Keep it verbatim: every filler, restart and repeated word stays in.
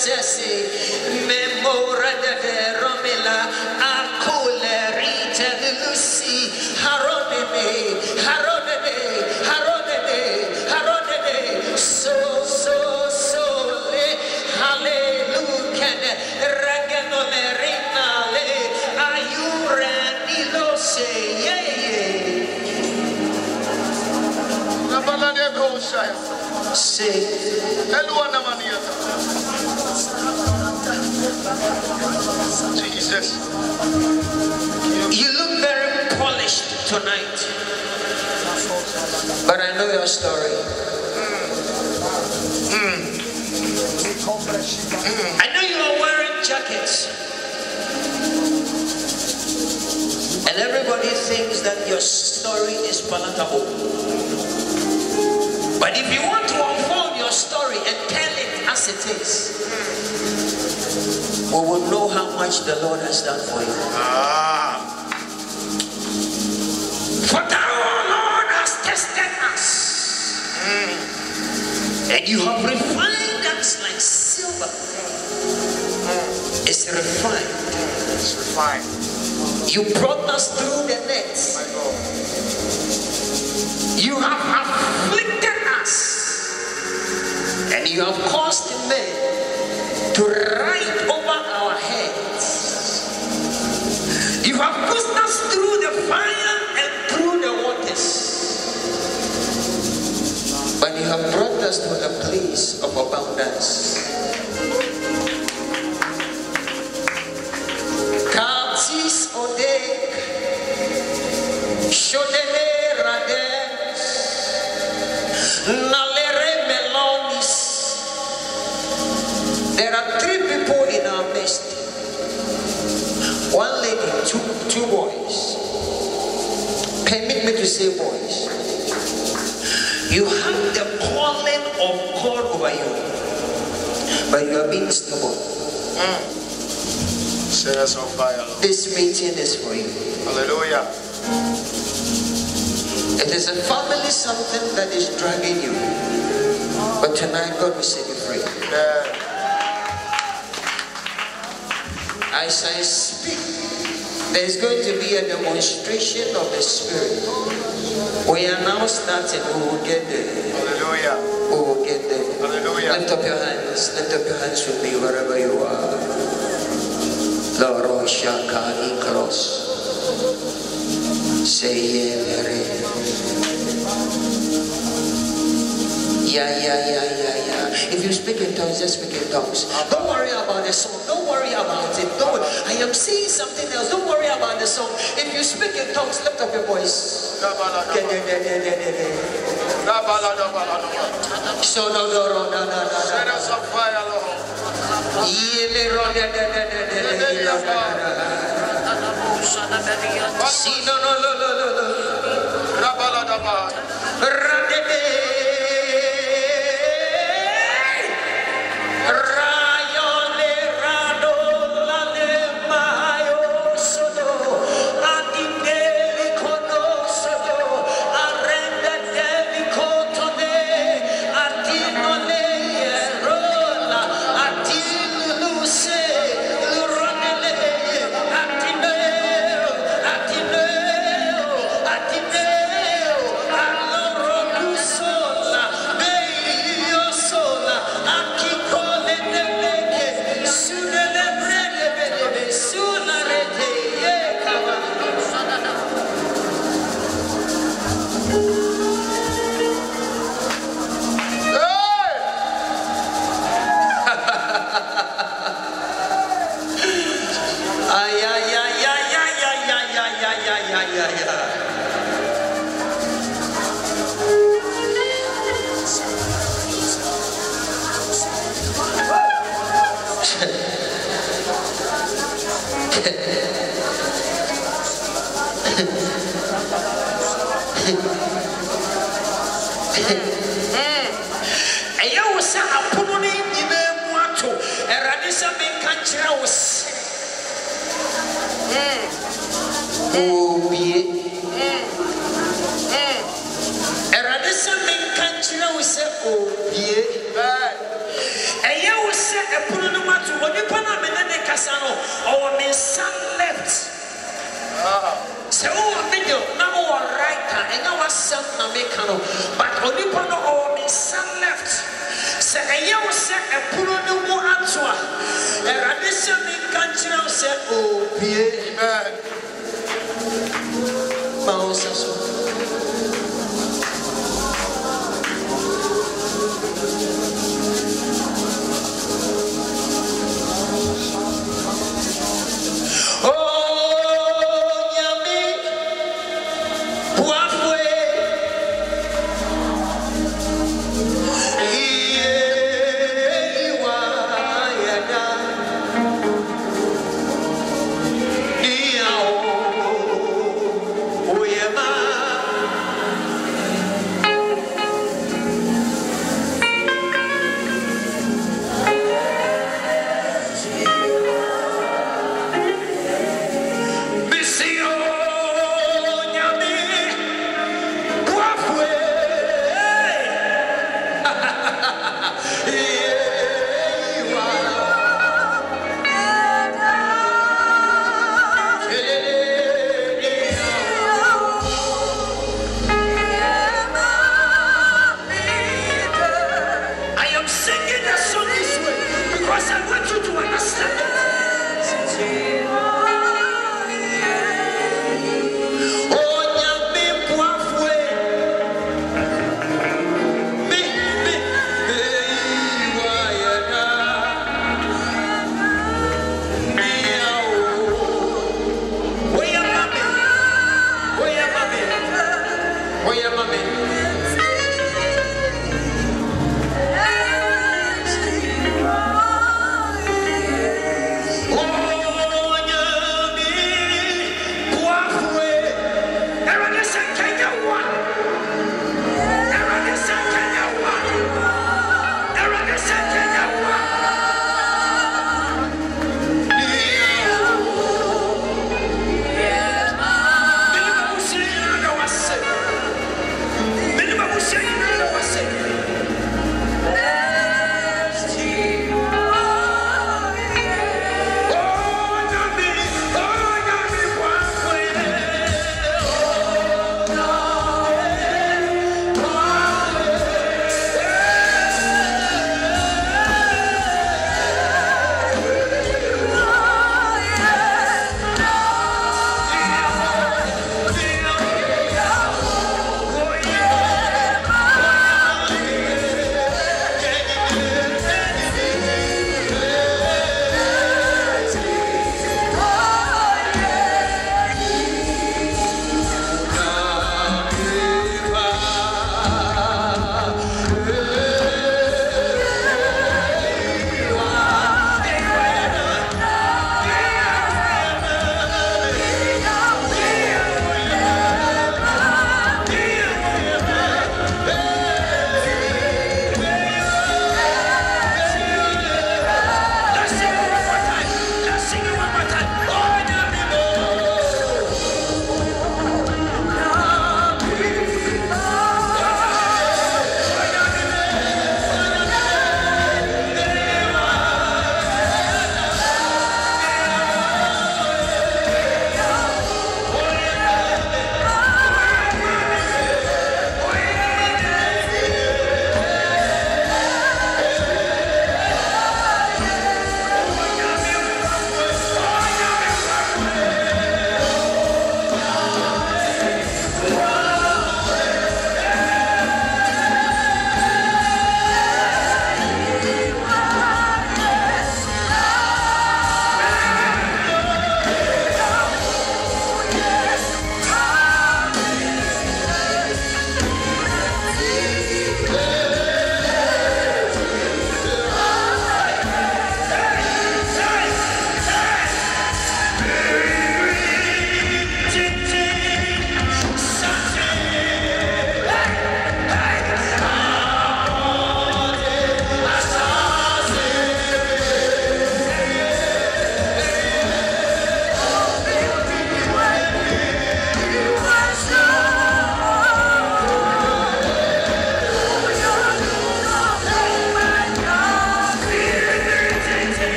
sesi memora de romila akule rita lucy harodebe harodebe harodebe harodebe so so so le hallelujah regano merina le ayure nilo se ye na balade ko shaya say hello anamaniata Jesus. You look very polished tonight, but I know your story. Mm. Mm. I know you are wearing jackets, and everybody thinks that your story is palatable. But if you want to unfold your story and tell it as it is, we will know how much the Lord has done for you. Ah. For thou, Lord, has tested us, mm. and you have refined us like silver. Mm. It's refined. It's refined. You brought us through the nets. My God. You have afflicted us, and you have caused men to ride over our heads. You have pushed us through the fire and through the waters, but you have brought us to a place of abundance. Katis odek, shodele rades, nalere melonis. There are three people in our midst. One lady, two, two boys. Permit me to say boys. You have the calling of God over you, but you are being stubborn. Mm. Set us on fire. This meeting is for you. Hallelujah. It is a family something that is dragging you, but tonight God will set you free. Yeah. As I speak, there is going to be a demonstration of the Spirit. We are now starting. We will get there. Hallelujah. We will get there. Hallelujah. Lift up your hands. Lift up your hands with me wherever you are. Lord, Shaka Ikros. Say yeah, yeah, yeah, yeah, yeah, yeah. If you speak in tongues, just speak in tongues. Don't worry about the song. Don't worry about it. Don't worry. I am seeing something else. Don't worry about the song. If you speak in tongues, lift up your voice. So no, no, no, no, no, no. Set us on fire, Lord. See, no, no, no, no, no, no. Put say, oh, Pierre. Amen.